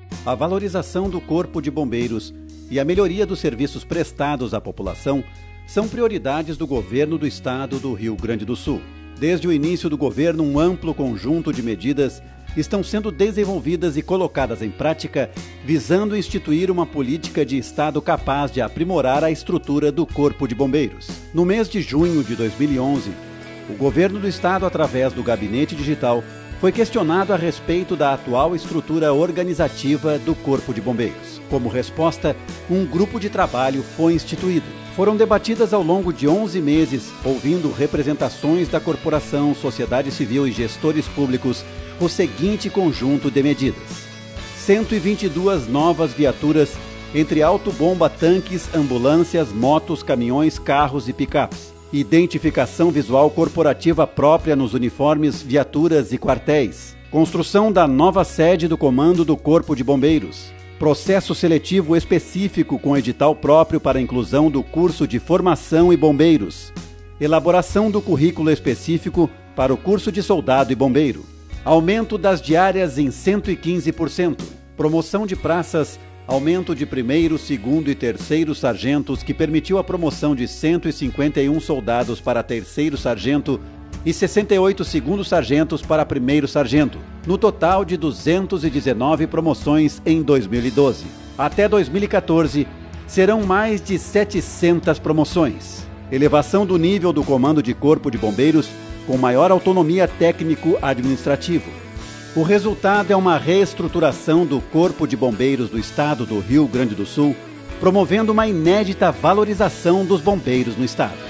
A valorização do Corpo de Bombeiros e a melhoria dos serviços prestados à população são prioridades do governo do estado do Rio Grande do Sul. Desde o início do governo, um amplo conjunto de medidas estão sendo desenvolvidas e colocadas em prática, visando instituir uma política de Estado capaz de aprimorar a estrutura do Corpo de Bombeiros. No mês de junho de 2011, o governo do estado, através do Gabinete Digital, foi questionado a respeito da atual estrutura organizativa do Corpo de Bombeiros. Como resposta, um grupo de trabalho foi instituído. Foram debatidas ao longo de 11 meses, ouvindo representações da corporação, sociedade civil e gestores públicos, o seguinte conjunto de medidas: 122 novas viaturas, entre autobomba, tanques, ambulâncias, motos, caminhões, carros e picapes. Identificação visual corporativa própria nos uniformes, viaturas e quartéis. Construção da nova sede do Comando do Corpo de Bombeiros. Processo seletivo específico com edital próprio para a inclusão do curso de formação e bombeiros. Elaboração do currículo específico para o curso de soldado e bombeiro. Aumento das diárias em 115%. Promoção de praças. Aumento de primeiro, segundo e terceiro sargentos, que permitiu a promoção de 151 soldados para terceiro sargento e 68 segundos sargentos para primeiro sargento, no total de 219 promoções em 2012. Até 2014, serão mais de 700 promoções. Elevação do nível do Comando de Corpo de Bombeiros, com maior autonomia técnico-administrativo. O resultado é uma reestruturação do Corpo de Bombeiros do estado do Rio Grande do Sul, promovendo uma inédita valorização dos bombeiros no estado.